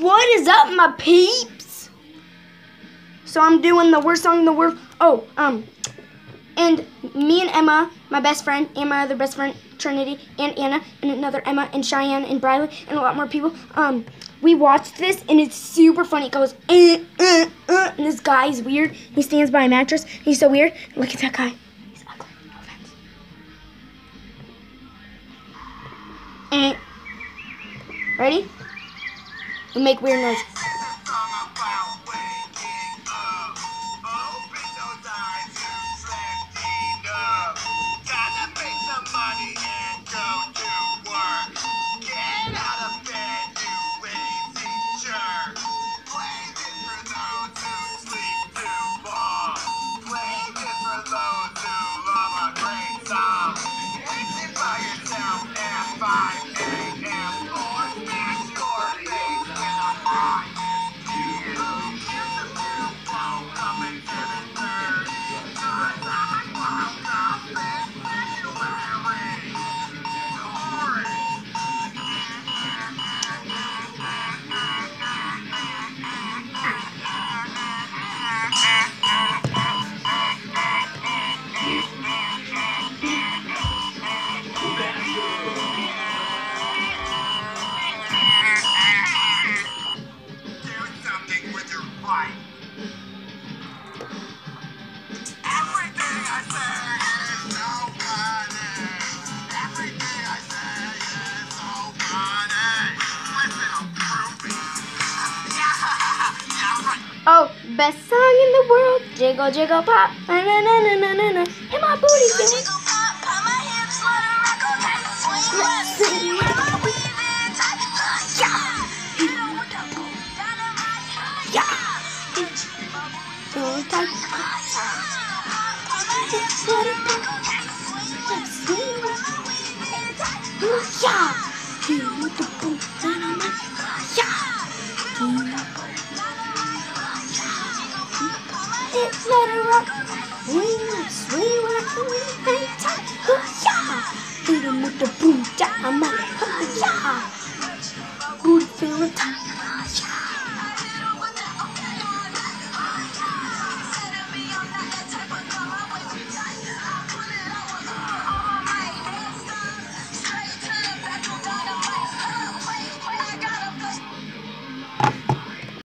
What is up, my peeps? So I'm doing the worst song in the world. And me and Emma, my best friend, and my other best friend, Trinity, and Anna, and another Emma, and Cheyenne, and Briley, and a lot more people, we watched this, and it's super funny. It goes, and this guy's weird. He stands by a mattress. He's so weird. Look at that guy. He's ugly. No offense. Ready? We make weird noises. Oh, best song in the world, jiggle, jiggle, pop, na na na na na na na, and my booty jiggle, jiggle, pop, pop my hips, let her rock, okay, swing left, swing right, weave it tight, yeah, hit her with the boom, dynamite, yeah, boom tight, pop my hips, let her rock, okay, swing left, swing right, weave it tight, yeah, hit her with the boom, dynamite, yeah. Let her rock, swing, swing, swing, hang tight, yeah. Hit him with the boom,